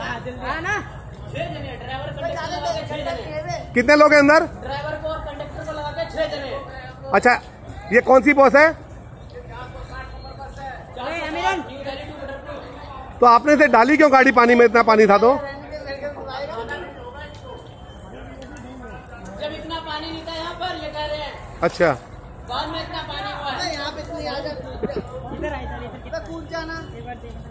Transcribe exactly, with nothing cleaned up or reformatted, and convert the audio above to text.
कितने लोग हैं अंदर? ड्राइवर को और कंडक्टर को लगा के छह जने। अच्छा, ये कौन सी बस है? तो आपने से डाली क्यों गाड़ी पानी में? इतना पानी था तो? जब इतना पानी नहीं था यहाँ पर, ये कह रहे हैं। अच्छा, बाद में इतना पानी हुआ है यहाँ पे। इधर आई, कूद जाना।